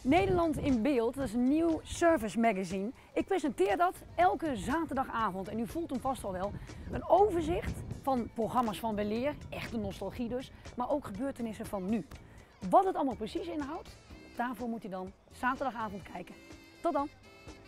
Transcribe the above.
Nederland in Beeld, dat is een nieuw service magazine. Ik presenteer dat elke zaterdagavond en u voelt hem vast al wel. Een overzicht van programma's van weleer, echte nostalgie dus, maar ook gebeurtenissen van nu. Wat het allemaal precies inhoudt, daarvoor moet u dan zaterdagavond kijken. Tot dan!